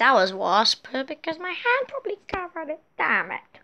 that was wasp because my hand probably covered it. Damn it.